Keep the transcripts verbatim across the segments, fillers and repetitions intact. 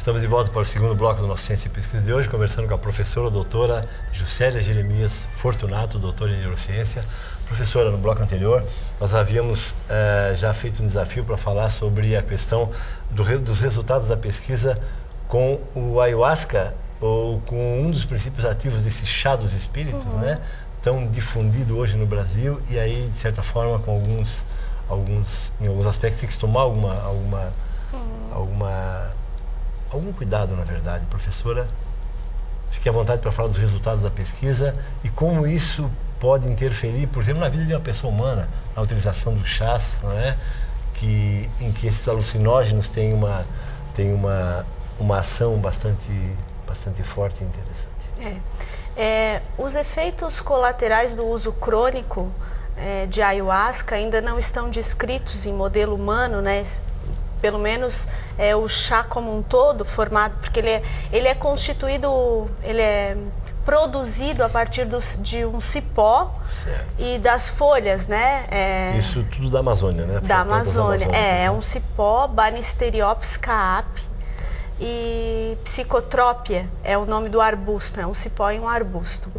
Estamos de volta para o segundo bloco do nosso Ciência e Pesquisa de hoje, conversando com a professora doutora Juscelia Jeremias Fortunato, doutora em Neurociência. Professora, no bloco anterior, nós havíamos uh, já feito um desafio para falar sobre a questão do, dos resultados da pesquisa com o ayahuasca, ou com um dos princípios ativos desse chá dos espíritos, uhum. né? Tão difundido hoje no Brasil, e aí, de certa forma, com alguns, alguns em alguns aspectos, tem que se tomar alguma, alguma, uhum. alguma, algum cuidado, na verdade. Professora, fique à vontade para falar dos resultados da pesquisa e como isso pode interferir, por exemplo, na vida de uma pessoa humana, na utilização dos chás, não é? Que, em que esses alucinógenos têm uma, têm uma, uma ação bastante, bastante forte e interessante. É. É, os efeitos colaterais do uso crônico é, de ayahuasca ainda não estão descritos em modelo humano, né? Pelo menos é, o chá como um todo, formado, porque ele é, ele é constituído, ele é produzido a partir dos, de um cipó certo. E das folhas, né? É, Isso tudo da Amazônia, né? Da Amazônia, é, é um cipó, Banisteriopsis caapi, e psicotrópia é o nome do arbusto, é um cipó em um arbusto.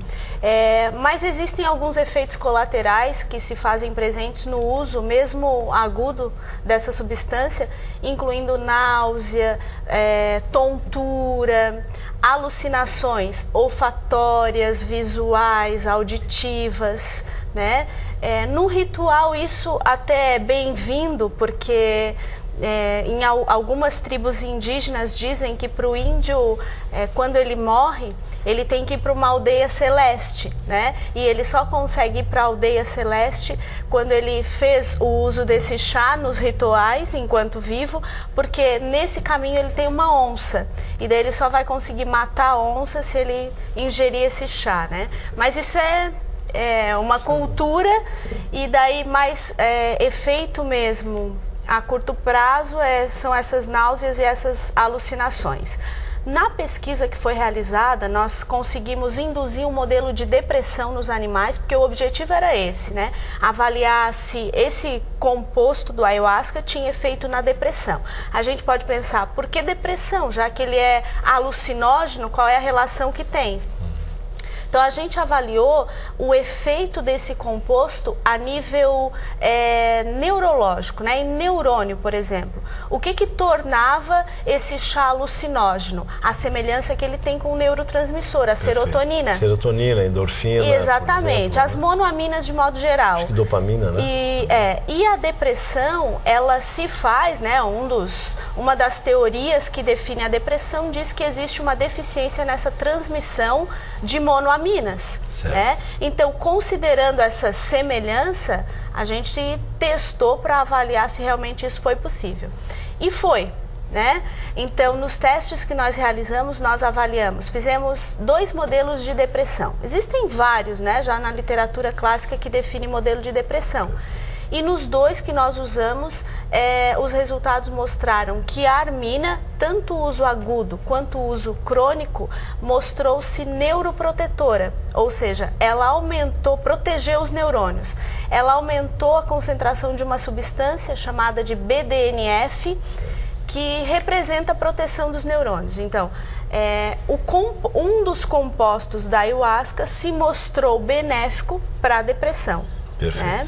É, mas existem alguns efeitos colaterais que se fazem presentes no uso, mesmo agudo, dessa substância, incluindo náusea, é, tontura, alucinações olfatórias, visuais, auditivas, né? É, no ritual isso até é bem-vindo, porque é, em al algumas tribos indígenas dizem que para o índio, é, quando ele morre, ele tem que ir para uma aldeia celeste, né? E ele só consegue ir para a aldeia celeste quando ele fez o uso desse chá nos rituais, enquanto vivo, porque nesse caminho ele tem uma onça, e daí ele só vai conseguir matar a onça se ele ingerir esse chá, né? Mas isso é, é uma cultura, e daí mais é, efeito mesmo a curto prazo é, são essas náuseas e essas alucinações. Na pesquisa que foi realizada, nós conseguimos induzir um modelo de depressão nos animais, porque o objetivo era esse, né? Avaliar se esse composto do ayahuasca tinha efeito na depressão. A gente pode pensar, por que depressão? Já que ele é alucinógeno, qual é a relação que tem? Então, a gente avaliou o efeito desse composto a nível é, neurológico, né? Em neurônio, por exemplo. O que que tornava esse chá alucinógeno? A semelhança que ele tem com o neurotransmissor, a Perfeito. Serotonina. Serotonina, endorfina. Exatamente, as monoaminas de modo geral. Acho que dopamina, né? E, é, e a depressão, ela se faz, né? Um dos, uma das teorias que define a depressão diz que existe uma deficiência nessa transmissão de monoaminas. Minas, né? Então, considerando essa semelhança, a gente testou para avaliar se realmente isso foi possível. E foi, né? Então, nos testes que nós realizamos, nós avaliamos, fizemos dois modelos de depressão. Existem vários, né, já na literatura clássica que define modelo de depressão. E nos dois que nós usamos, é, os resultados mostraram que a armina, tanto o uso agudo quanto o uso crônico, mostrou-se neuroprotetora, ou seja, ela aumentou, protegeu os neurônios. Ela aumentou a concentração de uma substância chamada de B D N F, que representa a proteção dos neurônios. Então, é, o um dos compostos da ayahuasca se mostrou benéfico para a depressão. Perfeito. Né?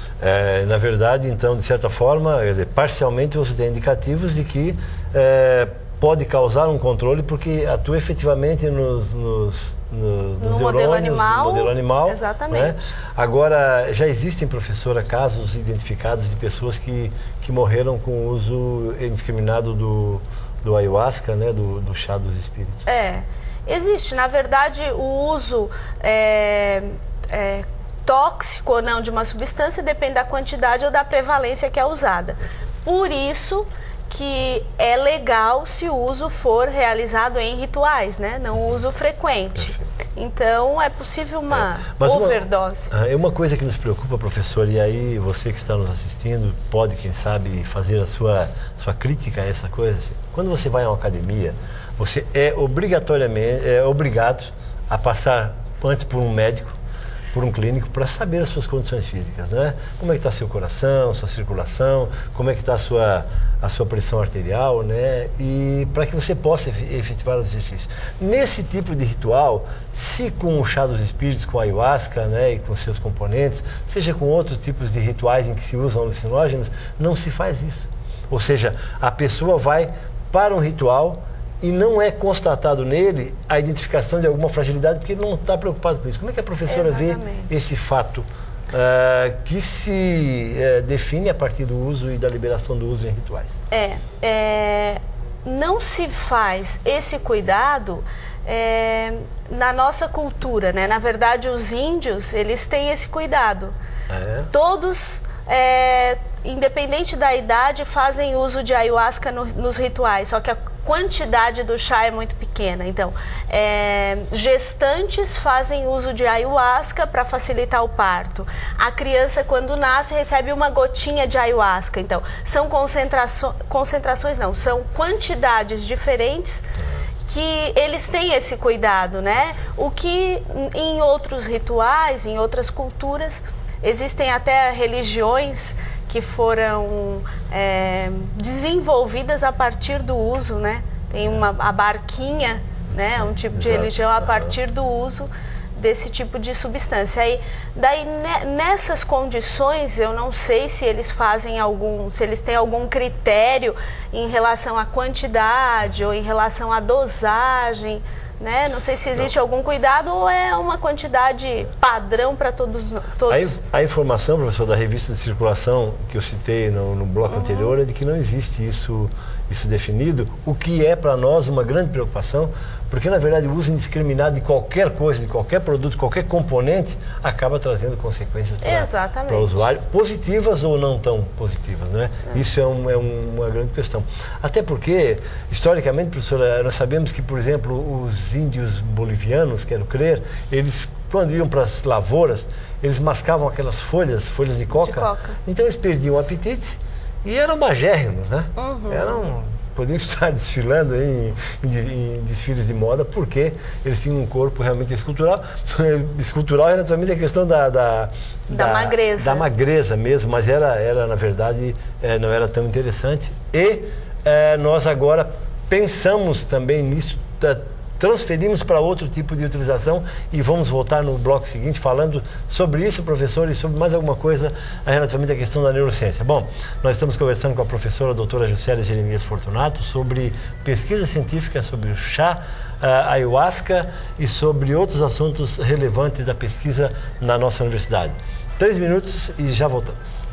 É, na verdade, então, de certa forma, quer dizer, parcialmente você tem indicativos de que é, pode causar um controle, porque atua efetivamente nos, nos, nos, nos no modelo animal, no modelo animal. Exatamente. Né? Agora, já existem, professora, casos identificados de pessoas que, que morreram com o uso indiscriminado do, do ayahuasca, né? do, do chá dos espíritos? É, existe. Na verdade, o uso é, é, tóxico ou não de uma substância depende da quantidade ou da prevalência que é usada. Por isso que é legal se o uso for realizado em rituais, né? Não uso frequente. Perfeito. Então é possível uma é, overdose. Uma, é uma coisa que nos preocupa, professor, e aí você que está nos assistindo pode, quem sabe, fazer a sua, sua crítica a essa coisa. Assim. Quando você vai a uma academia, você é obrigatoriamente é obrigado a passar antes por um médico, por um clínico para saber as suas condições físicas, né? Como é que está seu coração, sua circulação, como é que está a sua, a sua pressão arterial, né? E para que você possa efetivar o exercício. Nesse tipo de ritual, se com o chá dos espíritos, com a ayahuasca, né, e com seus componentes, seja com outros tipos de rituais em que se usam alucinógenos, não se faz isso. Ou seja, a pessoa vai para um ritual e não é constatado nele a identificação de alguma fragilidade, porque ele não está preocupado com isso. Como é que a professora Exatamente. vê esse fato uh, que se uh, define a partir do uso e da liberação do uso em rituais? É, é não se faz esse cuidado é, na nossa cultura, né? Na verdade, os índios, eles têm esse cuidado. É. Todos... É, independente da idade, fazem uso de ayahuasca no, nos rituais, só que a quantidade do chá é muito pequena. Então, é, gestantes fazem uso de ayahuasca para facilitar o parto. A criança, quando nasce, recebe uma gotinha de ayahuasca. Então, são concentrações, concentrações não, são quantidades diferentes que eles têm esse cuidado, né? O que em outros rituais, em outras culturas, existem até religiões que foram é, desenvolvidas a partir do uso, né? Tem uma, a barquinha, né? Um tipo de religião a partir do uso desse tipo de substância. Aí, daí, nessas condições, eu não sei se eles fazem algum, se eles têm algum critério em relação à quantidade ou em relação à dosagem, né? Não sei se existe não. algum cuidado ou é uma quantidade padrão para todos. todos. A, a informação, professor, da revista de circulação que eu citei no, no bloco uhum. anterior é de que não existe isso, isso definido, o que é para nós uma grande preocupação, porque na verdade o uso indiscriminado de qualquer coisa, de qualquer produto, qualquer componente, acaba trazendo consequências para o usuário, positivas ou não tão positivas, né? É. Isso é, um, é uma grande questão. Até porque, historicamente, professora, nós sabemos que, por exemplo, os índios bolivianos, quero crer, eles, quando iam para as lavouras, eles mascavam aquelas folhas, folhas de coca, de coca. Então eles perdiam o apetite e eram magérrimos, né? Uhum. Eram, podiam estar desfilando em, em, em desfiles de moda, porque eles tinham um corpo realmente escultural, escultural era naturalmente a questão da, da, da, da magreza. Da magreza mesmo, mas era, era na verdade, é, não era tão interessante. E é, nós agora pensamos também nisso, transferimos para outro tipo de utilização e vamos voltar no bloco seguinte falando sobre isso, professor, e sobre mais alguma coisa relativamente à questão da neurociência. Bom, nós estamos conversando com a professora a doutora Juscelia Jeremias Fortunato sobre pesquisa científica sobre o chá, a ayahuasca e sobre outros assuntos relevantes da pesquisa na nossa universidade. Três minutos e já voltamos.